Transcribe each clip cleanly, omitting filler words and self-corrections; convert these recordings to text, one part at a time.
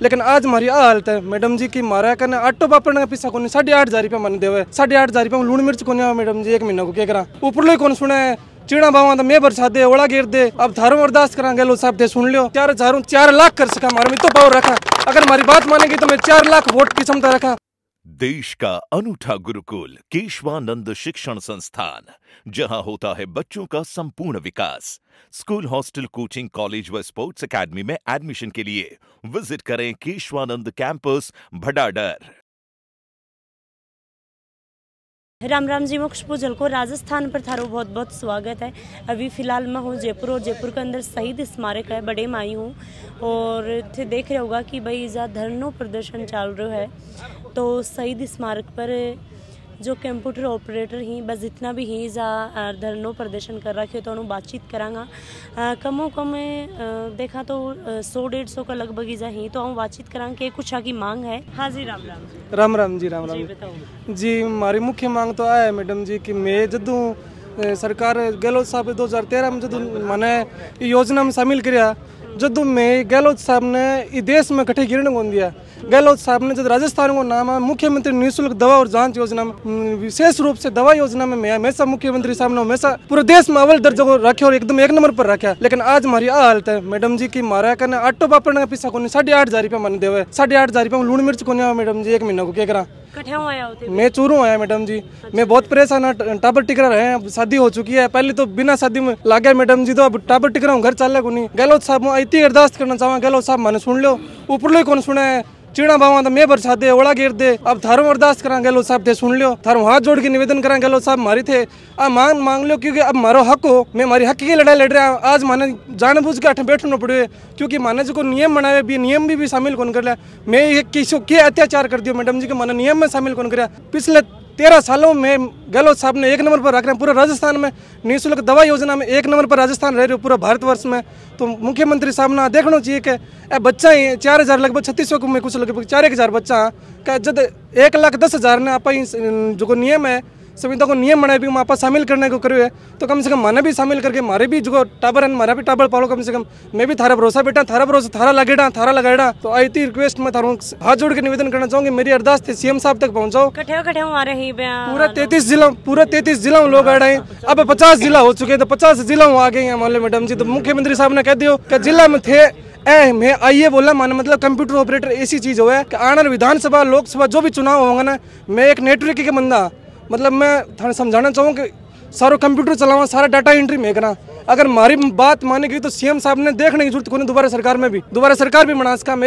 लेकिन आज हमारी आ हालत है मैडम जी की मारा करने आटो पापड़ का पैसा को 8,500 रुपया मन देवे 8,500 रुपया में लूण मिर्च को मैडम जी 1 महीना को क्या करा ऊपर लो कौन सुना है चीड़ा बावा तो मैं बरसा दे ओला गिर दे अब थारों अरदास करा गलो साहब थे सुन लियो 4 लाख कर सका हमारे में तो पावर रखा अगर हमारी बात मानेगी तो मैं 4 लाख वोट की क्षमता रखा। देश का अनूठा गुरुकुल केशवानंद शिक्षण संस्थान, जहां होता है बच्चों का संपूर्ण विकास। स्कूल, हॉस्टल, कोचिंग, कॉलेज व स्पोर्ट्स एकेडमी में एडमिशन के लिए विजिट करें केशवानंद कैंपस भडाडर। राम राम जी, मैं खुशबू झलको राजस्थान पर थारो बहुत बहुत स्वागत है। अभी फ़िलहाल मैं हूँ जयपुर और जयपुर के अंदर शहीद स्मारक है बड़े में आई हूँ और थे देख रहे होगा कि भाई इजा धरनो प्रदर्शन चल रहा है। तो शहीद स्मारक पर जो कंप्यूटर ऑपरेटर ही बस जितना भी ही जा धरनो प्रदर्शन कर रखे तो उन्होंने बातचीत करांगा। कमों कम देखा तो 100-150 का लगभग ही जा ही तो हम बातचीत करांगे कि कुछ आगे मांग है। हाँ जी, राम राम जी। राम राम जी, राम राम जी, बताओ जी। हमारी मुख्य मांग तो है मैडम जी कि मैं जदों सरकार गहलोत साहब 2013 में जदों मैंने योजना में शामिल किया जदों मैं गहलोत साहब ने देश में कठे गिरने को दिया। गहलोत साहब ने जब राजस्थान को नाम है मुख्यमंत्री निःशुल्क दवा और जांच योजना में विशेष रूप से दवा योजना में मैं हमेशा मुख्यमंत्री साहब ने हमेशा पूरे देश में अव्वल दर्जे को रखे और एकदम 1 नंबर पर रखा। लेकिन आज हमारी आ हालत है मैडम जी की मारा करने आटो पापड़ का पैसा को 8,500 रुपया मन देवे 8,500 रुपया में लूण मिर्च को मैडम जी 1 महीना को क्या करा मैं चूरू आया मैडम जी। मैं बहुत परेशान है, टाबर टिकरा रहे हैं, शादी हो चुकी है, पहले तो बिना शादी में लागे मैडम जी तो अब टाबर टिकरा घर चल को नहीं। गहलोत साहब इतनी अरदास करना चाहूँ गहलोत साहब मैंने सुन लो ऊपर लो कौन सुना है चीड़ा बावा तो मैं बरसा दे ओला गिर दे अब थारों अरदास करा गहलोत साहब थे सुन लियो थारों हाथ जोड़ के निवेदन करा गहलोत साहब मारी थे अब मांग लो क्योंकि अब मारो हक हो मैं हमारी हक की लड़ाई लड़ रहा हूँ। आज माने जानबूझ के अठे बैठना पड़े क्योंकि माने जो नियम बनाए भी नियम भी शामिल कौन कर लिया। मैं ये किसो के अत्याचार कर दियो मैडम जी के माने नियम में शामिल कौन कर पिछले 13 सालों में गहलोत साहब ने 1 नंबर पर रख रहे हैं पूरे राजस्थान में निःशुल्क दवा योजना में 1 नंबर पर राजस्थान रह रहे हो पूरा भारतवर्ष में। तो मुख्यमंत्री साहब ने देखना चाहिए कि बच्चा ही 4,000 लगभग 3600 में कुछ लगभग 4,000 बच्चा का जब 1,10,000 ने आप जो नियम है संविधा को नियम बनाए भी वहाँ पर शामिल करने को करे तो कम से कम माने भी शामिल करके मारे भी जो टाबर है मारा भी टाबर पालो कम से कम। मैं भी थारा भरोसा बेटा थारा भरोसा थारा लगाएड़ा तो आई थी रिक्वेस्ट में थारों हाथ जोड़ के निवेदन करना चाहूंगी मेरी अरदास थी सीएम साहब तक पहुंचाओ। पूरा 33 जिला लोग आ रहे हैं अब 50 जिला हो चुके तो 50 जिला आ गए हैं मोहल्ले मैडम जी। तो मुख्यमंत्री साहब ने कह दियो कि जिला में थे मैं आइए बोला माने मतलब कंप्यूटर ऑपरेटर ऐसी चीज हो है कि आने वाली विधानसभा लोकसभा जो भी चुनाव होंगे ना मैं एक नेटवर्क के बंदा मतलब मैं थाने समझाना चाहूँ कि सारा कंप्यूटर चलावा सारा डाटा एंट्री में करा। अगर हमारी बात मानेगी तो सीएम साहब ने देखने की जरूरत को नहीं दोबारा सरकार भी बना सका मैं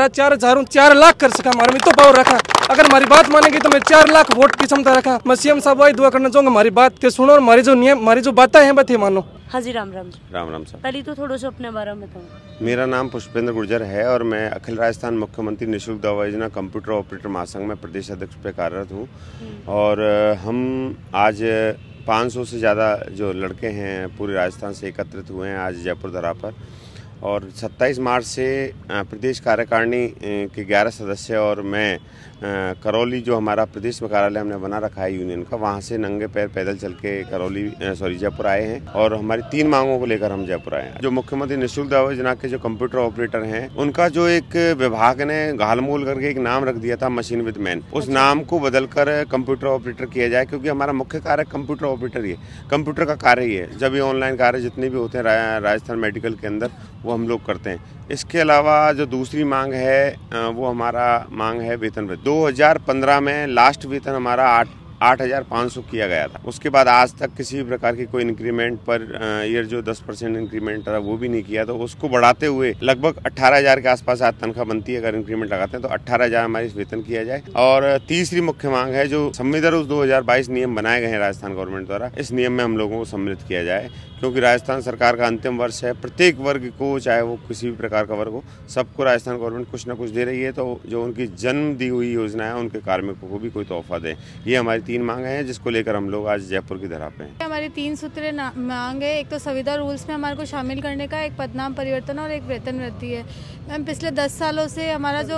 4 लाख कर सका हमारे में तो पावर रखा अगर हमारी बात मानेगी तो मैं 4 लाख वोट की क्षमता रखा। मैं सीएम साहब वही दुआ करना चाहूँगा हमारी बात के सुनो और हमारी जो नियम हमारी जो बातें हैं बातें मानो। हाँ जी, राम राम। राम राम साहब। पहले तो थोड़ा सा अपने बारे में बताओ। मेरा नाम पुष्पेंद्र गुर्जर है और मैं अखिल राजस्थान मुख्यमंत्री निःशुल्क दवा योजना कंप्यूटर ऑपरेटर महासंघ में प्रदेश अध्यक्ष पे कार्यरत हूँ। और हम आज 500 से ज़्यादा जो लड़के हैं पूरे राजस्थान से एकत्रित हुए हैं आज जयपुर धरा पर और 27 मार्च से प्रदेश कार्यकारिणी के 11 सदस्य और मैं करौली जो हमारा प्रदेश में कार्यालय हमने बना रखा है यूनियन का वहाँ से नंगे पैर पैदल चल के जयपुर आए हैं और हमारी 3 मांगों को लेकर हम जयपुर आए हैं। जो मुख्यमंत्री निःशुल्क दवा योजना के जो कंप्यूटर ऑपरेटर हैं उनका जो एक विभाग ने घालमूल करके एक नाम रख दिया था मशीन विद मैन, उस नाम को बदलकर कंप्यूटर ऑपरेटर किया जाए क्योंकि हमारा मुख्य कार्य कंप्यूटर ऑपरेटर ही है, कंप्यूटर का कार्य ही है। जब ये ऑनलाइन कार्य जितने भी होते हैं राजस्थान मेडिकल के अंदर वो हम लोग करते हैं। इसके अलावा जो दूसरी मांग है वो हमारा मांग है वेतन वृद्धि। 2015 में लास्ट वेतन हमारा 8,500 किया गया था। उसके बाद आज तक किसी भी प्रकार की कोई इंक्रीमेंट पर ईयर जो 10% इंक्रीमेंट था वो भी नहीं किया। तो उसको बढ़ाते हुए लगभग 18,000 के आसपास आज तनख्वाह बनती है। अगर इंक्रीमेंट लगाते हैं तो 18,000 हमारी वेतन किया जाए। और तीसरी मुख्य मांग है जो संविदा रूल्स 2022 नियम बनाए गए हैं राजस्थान गवर्नमेंट द्वारा, इस नियम में हम लोगों को सम्मिलित किया जाए क्योंकि राजस्थान सरकार का अंतिम वर्ष है। प्रत्येक वर्ग को चाहे वो किसी भी प्रकार का वर्ग हो सबको राजस्थान गवर्नमेंट कुछ ना कुछ दे रही है। तो जो उनकी जन्म दी हुई योजना है उनके कार्मिकों को भी कोई तोहफा दें। ये हमारी 3 मांग हैं जिसको लेकर हम लोग आज जयपुर की धरा पे हैं। हमारी 3 सूत्रीय मांग है। एक तो संविदा रूल्स में हमारे को शामिल करने का, एक पदनाम परिवर्तन और एक वेतन वृद्धि है। मैम पिछले 10 सालों से हमारा जो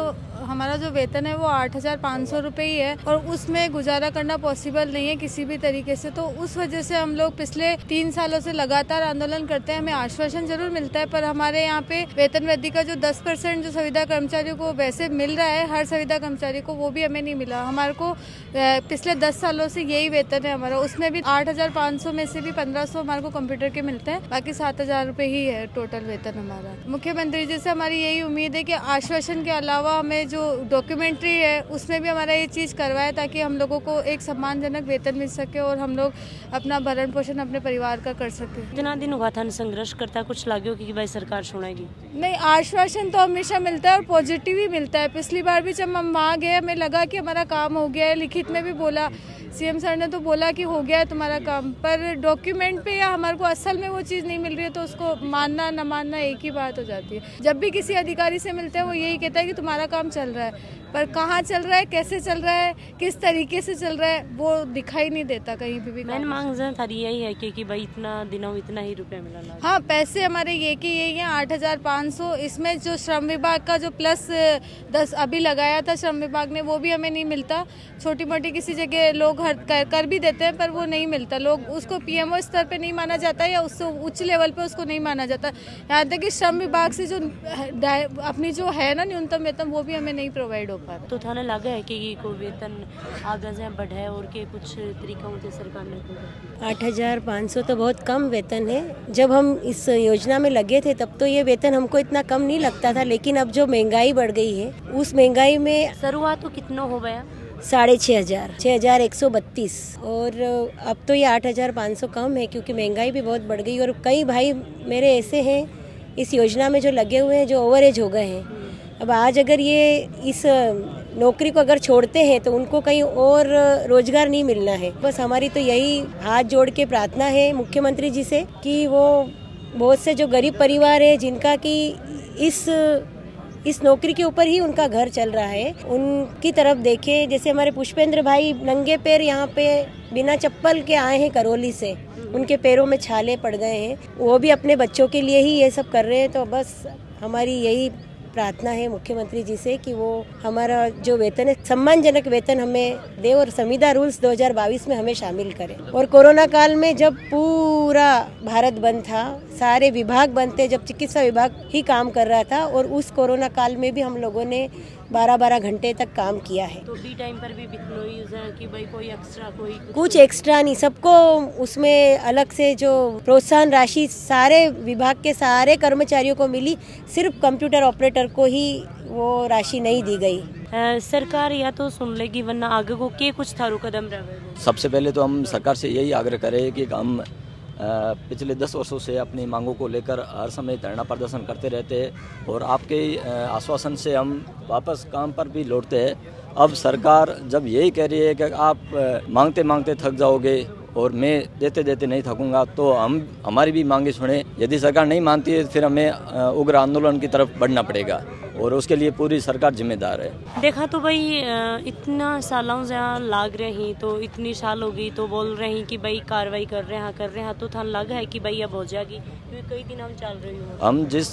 हमारा जो वेतन है वो 8,500 रुपये ही है और उसमें गुजारा करना पॉसिबल नहीं है किसी भी तरीके से। तो उस वजह से हम लोग पिछले 3 सालों से लगातार आंदोलन करते हैं। हमें आश्वासन जरूर मिलता है पर हमारे यहाँ पे वेतन वृद्धि का जो 10% जो संविदा कर्मचारियों को वैसे मिल रहा है हर संविदा कर्मचारी को, वो भी हमें नहीं मिला। हमारे को पिछले 10 सालों से यही वेतन है हमारा, उसमें भी 8,500 में से भी 1,500 हमारे को कंप्यूटर के मिलते हैं, बाकी 7,000 रुपये ही है टोटल वेतन हमारा। मुख्यमंत्री जी से हमारी यही उम्मीद है कि आश्वासन के अलावा हमें जो डॉक्यूमेंट्री है उसमें भी हमारा ये चीज़ करवाए ताकि हम लोगों को एक सम्मानजनक वेतन मिल सके और हम लोग अपना भरण पोषण अपने परिवार का कर सके। इतना दिन हुआ था संघर्ष करता, कुछ लाग्यो कि भाई सरकार छोड़ेगी? नहीं, आश्वासन तो हमेशा मिलता है और पॉजिटिव ही मिलता है। पिछली बार भी जब हम वहाँ गए हमें लगा कि हमारा काम हो गया है, लिखित में भी बोला, सीएम सर ने तो बोला कि हो गया है तुम्हारा काम, पर डॉक्यूमेंट पे या हमारे को असल में वो चीज़ नहीं मिल रही है तो उसको मानना न मानना एक ही बात हो जाती है। जब भी किसी अधिकारी से मिलते हैं वो यही कहता है कि तुम्हारा काम चल रहा है, पर कहाँ चल रहा है, कैसे चल रहा है, किस तरीके से चल रहा है वो दिखाई नहीं देता कहीं भी। मैंने मांग थारी यही है कि भाई इतना दिनों इतना ही रुपये मिला। हाँ, पैसे हमारे ये कि यही है 8,500। इसमें जो श्रम विभाग का जो प्लस 10 अभी लगाया था श्रम विभाग ने वो भी हमें नहीं मिलता। छोटी मोटी किसी जगह लोग कर भी देते हैं पर वो नहीं मिलता, लोग उसको पीएमओ स्तर पे नहीं माना जाता या उससे उच्च लेवल पे उसको नहीं माना जाता। यहाँ तक कि श्रम विभाग से जो अपनी जो है ना न्यूनतम वेतन वो भी हमें नहीं प्रोवाइड हो पा रहा। तो थाने लगा है कि को वेतन आगे से बढ़े और के कुछ तरीका होते सरकार ने? 8,500 तो बहुत कम वेतन है। जब हम इस योजना में लगे थे तब तो ये वेतन हमको इतना कम नहीं लगता था, लेकिन अब जो महंगाई बढ़ गई है उस महंगाई में शुरुआत तो कितना हो गया? 6,500, 6,132 और अब तो ये 8,500 कम है क्योंकि महंगाई भी बहुत बढ़ गई। और कई भाई मेरे ऐसे हैं इस योजना में जो लगे हुए हैं जो ओवर एज हो गए हैं। अब आज अगर ये इस नौकरी को अगर छोड़ते हैं तो उनको कहीं और रोजगार नहीं मिलना है। बस हमारी तो यही हाथ जोड़ के प्रार्थना है मुख्यमंत्री जी से कि वो बहुत से जो गरीब परिवार है जिनका कि इस नौकरी के ऊपर ही उनका घर चल रहा है, उनकी तरफ देखें। जैसे हमारे पुष्पेंद्र भाई नंगे पैर यहाँ पे बिना चप्पल के आए हैं करौली से, उनके पैरों में छाले पड़ गए हैं, वो भी अपने बच्चों के लिए ही ये सब कर रहे हैं। तो बस हमारी यही प्रार्थना है मुख्यमंत्री जी से कि वो हमारा जो वेतन है सम्मानजनक वेतन हमें दे और संविदा रूल्स 2022 में हमें शामिल करें। और कोरोना काल में जब पूरा भारत बंद था, सारे विभाग बंद थे, जब चिकित्सा विभाग ही काम कर रहा था और उस कोरोना काल में भी हम लोगों ने 12-12 घंटे तक काम किया है। तो बी टाइम पर भी कि भाई कोई एक्स्ट्रा कुछ एक्स्ट्रा नहीं, सबको उसमें अलग से जो प्रोत्साहन राशि सारे विभाग के सारे कर्मचारियों को मिली, सिर्फ कंप्यूटर ऑपरेटर को ही वो राशि नहीं दी गई। सरकार या तो सुन लेगी वरना आगे को के कुछ थारू कदम रहेगा। सबसे पहले तो हम सरकार से यही आग्रह करें कि हम पिछले 10 वर्षों से अपनी मांगों को लेकर हर समय धरना प्रदर्शन करते रहते हैं और आपके आश्वासन से हम वापस काम पर भी लौटते हैं। अब सरकार जब यही कह रही है कि आप मांगते मांगते थक जाओगे और मैं देते देते नहीं थकूंगा, तो हम हमारी भी मांगे सुने। यदि सरकार नहीं मानती है फिर हमें उग्र आंदोलन की तरफ बढ़ना पड़ेगा और उसके लिए पूरी सरकार जिम्मेदार है। देखा तो भाई इतना सालों से लाग रही, तो इतनी साल हो गई तो बोल रही कि भाई कार्रवाई कर रहे हैं तो था लगा है कि भाई अब हो जाएगी, क्योंकि कई दिन हम चल रही हूँ। हम जिस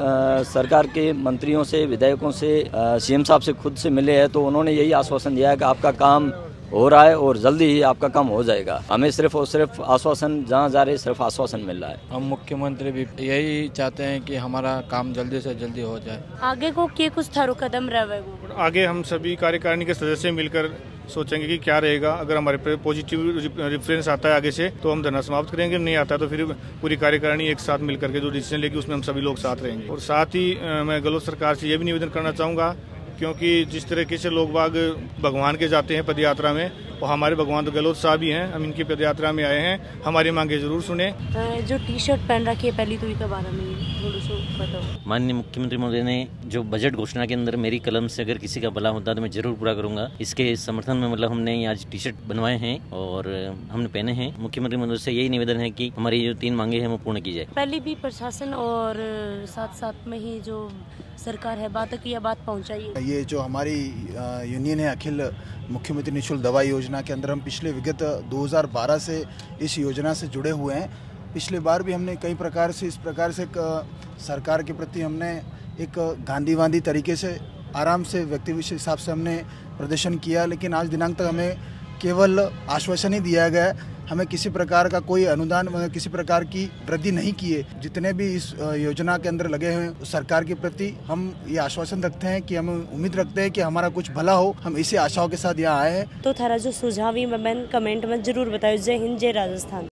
सरकार के मंत्रियों से विधायकों से सीएम साहब से खुद से मिले हैं तो उन्होंने यही आश्वासन दिया है कि आपका काम हो रहा है और जल्दी ही आपका काम हो जाएगा। हमें सिर्फ और सिर्फ आश्वासन, जहाँ जा रहे सिर्फ आश्वासन मिल रहा है। हम मुख्यमंत्री भी यही चाहते हैं कि हमारा काम जल्दी से जल्दी हो जाए। आगे को क्या कुछ थारो कदम रहेगा? आगे हम सभी कार्यकारिणी के सदस्य मिलकर सोचेंगे कि क्या रहेगा। अगर हमारे पे पॉजिटिव रेफरेंस आता है आगे से तो हम धरना समाप्त करेंगे, नहीं आता तो फिर पूरी कार्यकारिणी एक साथ मिलकर के जो डिसीजन लेगी उसमें हम सभी लोग साथ रहेंगे। और साथ ही मैं गहलोत सरकार से ये भी निवेदन करना चाहूँगा, क्योंकि जिस तरीके से लोग बाग भगवान के जाते हैं पदयात्रा में, और हमारे भगवान तो गहलोत साहब ही हैं, हम इनकी पदयात्रा में आए हैं, हमारी मांगे जरूर सुने। जो टी शर्ट पहन रखी है पहली तो इसके बारे में थोड़ा सा बताओ। माननीय मुख्यमंत्री महोदय ने जो बजट घोषणा के अंदर मेरी कलम से अगर किसी का भला होता तो मैं जरूर पूरा करूंगा। इसके समर्थन में मतलब हमने आज टी शर्ट बनवाए हैं और हमने पहने हैं। मुख्यमंत्री महोदय से यही निवेदन है कि हमारी जो 3 मांगे हैं वो पूर्ण की जाए। पहले भी प्रशासन और साथ साथ में ही जो सरकार है बात की बात पहुँचाइए। ये जो हमारी यूनियन है अखिल मुख्यमंत्री निःशुल्क दवा योजना के अंदर हम पिछले विगत 2012 से इस योजना से जुड़े हुए हैं। पिछले बार भी हमने कई प्रकार से इस प्रकार से सरकार के प्रति हमने एक गांधीवादी तरीके से आराम से व्यक्ति विशेष हिसाब से हमने प्रदर्शन किया, लेकिन आज दिनांक तक हमें केवल आश्वासन ही दिया गया है। हमें किसी प्रकार का कोई अनुदान, किसी प्रकार की वृद्धि नहीं की है। जितने भी इस योजना के अंदर लगे हैं सरकार के प्रति हम ये आश्वासन रखते हैं कि हम उम्मीद रखते हैं कि हमारा कुछ भला हो। हम इसी आशाओं के साथ यहाँ आए हैं। तो थारा जो सुझाव ही मैं कमेंट में जरूर बताओ। जय हिंद, जय राजस्थान।